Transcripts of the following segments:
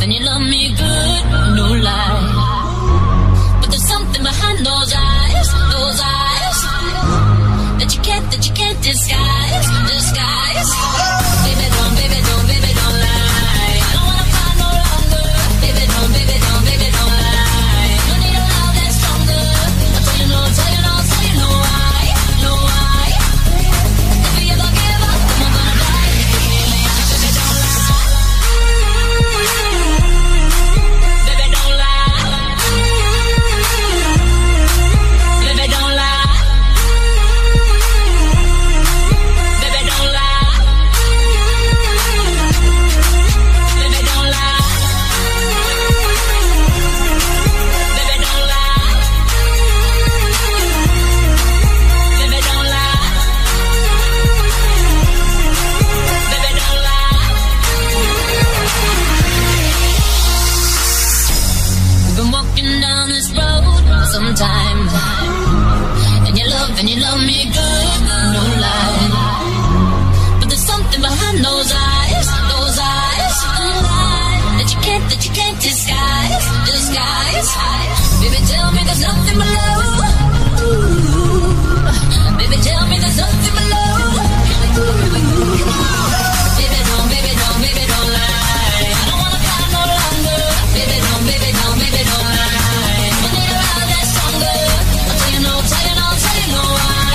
and you love me good, no lie. But there's something behind those eyes that you can't disguise. Baby, don't lie. I don't wanna cry no longer. Baby, don't lie. You need a love that's stronger. I'll tell you no why. If you ever give up, I'm gonna die. Baby, don't lie. Baby, don't lie. Baby, don't lie. Baby, don't lie. Baby, don't lie. Baby, don't lie. Baby, don't lie. Baby, don't lie. We've been walking down this road for some time, and you love me good, no lie. But there's something behind those eyes that you can't disguise. Baby, tell me there's nothing below. Baby, tell me there's nothing below. Baby, don't lie. I don't wanna cry no longer. Baby, don't lie. You need a love that's stronger. I'll tell you no why.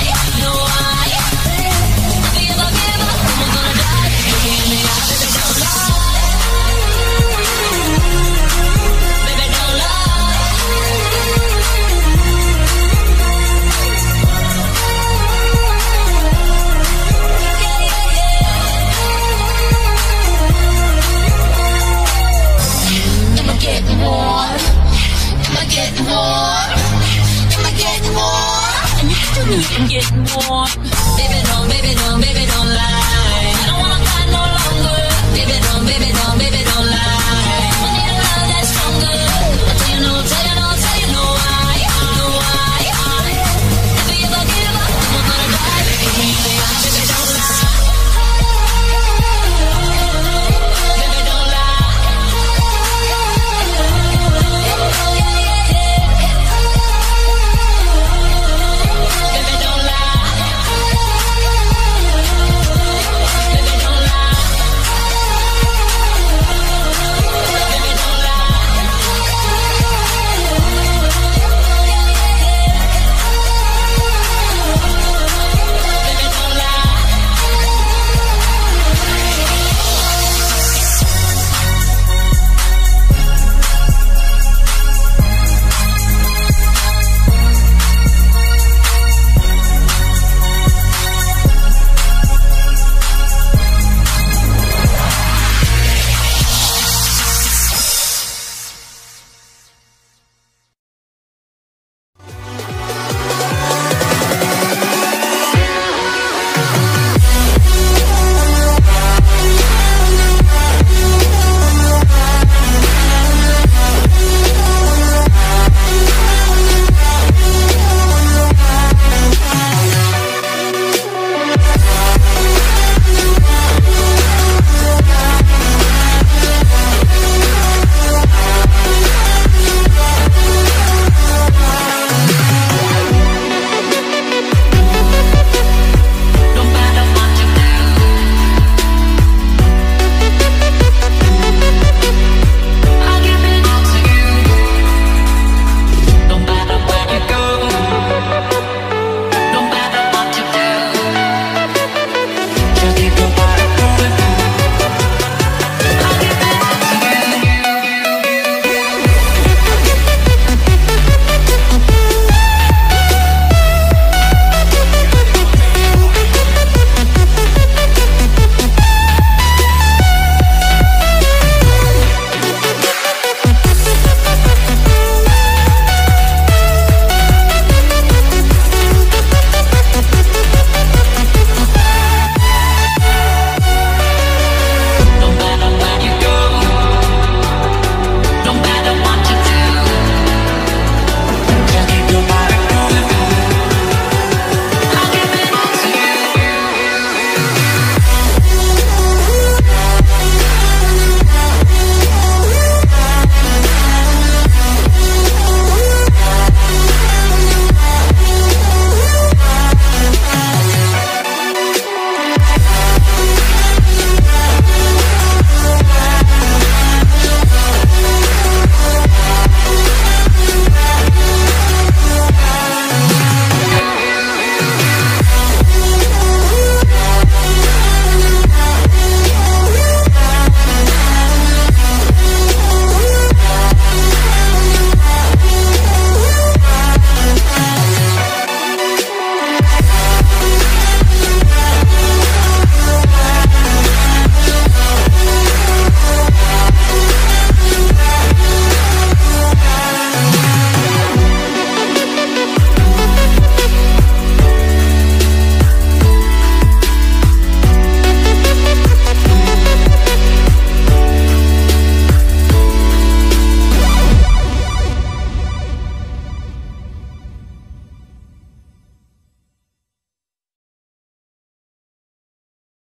If you ever give up, I'm gonna die. Baby, don't lie. Baby, don't lie. Am I getting warm? And you still need to get warm.